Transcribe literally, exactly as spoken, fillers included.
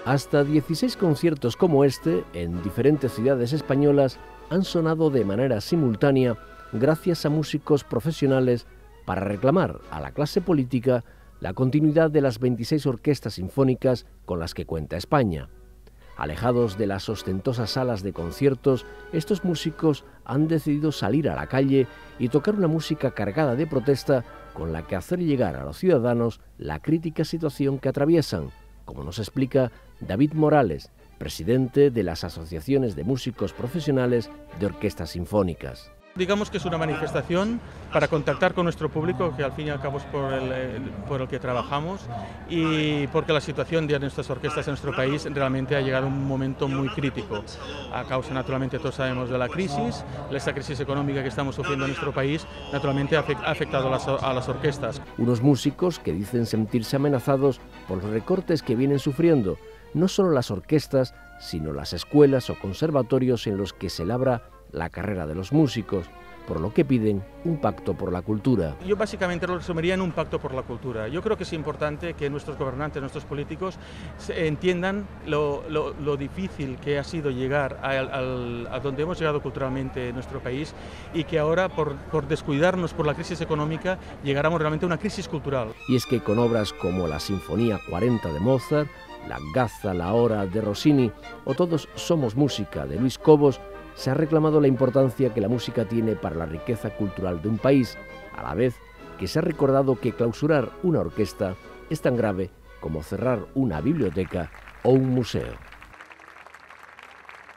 Hasta dieciséis conciertos como este, en diferentes ciudades españolas, han sonado de manera simultánea gracias a músicos profesionales para reclamar a la clase política la continuidad de las veintiséis orquestas sinfónicas con las que cuenta España. Alejados de las ostentosas salas de conciertos, estos músicos han decidido salir a la calle y tocar una música cargada de protesta con la que hacer llegar a los ciudadanos la crítica situación que atraviesan, como nos explica David Morales, presidente de las asociaciones de músicos profesionales de orquestas sinfónicas. Digamos que es una manifestación para contactar con nuestro público, que al fin y al cabo es por el, el, por el que trabajamos, y porque la situación de nuestras orquestas en nuestro país realmente ha llegado a un momento muy crítico. A causa, naturalmente, todos sabemos de la crisis, esta crisis económica que estamos sufriendo en nuestro país, naturalmente ha afectado a las, a las orquestas. Unos músicos que dicen sentirse amenazados por los recortes que vienen sufriendo, no solo las orquestas, sino las escuelas o conservatorios en los que se labra la carrera de los músicos, por lo que piden un pacto por la cultura. Yo básicamente lo resumiría en un pacto por la cultura. Yo creo que es importante que nuestros gobernantes, nuestros políticos entiendan lo, lo, lo difícil que ha sido llegar a, a, a donde hemos llegado culturalmente en nuestro país, y que ahora por, por descuidarnos por la crisis económica llegáramos realmente a una crisis cultural. Y es que con obras como la Sinfonía cuarenta de Mozart, la Gazza, la Hora de Rossini o Todos somos música de Luis Cobos, se ha reclamado la importancia que la música tiene para la riqueza cultural de un país, a la vez que se ha recordado que clausurar una orquesta es tan grave como cerrar una biblioteca o un museo.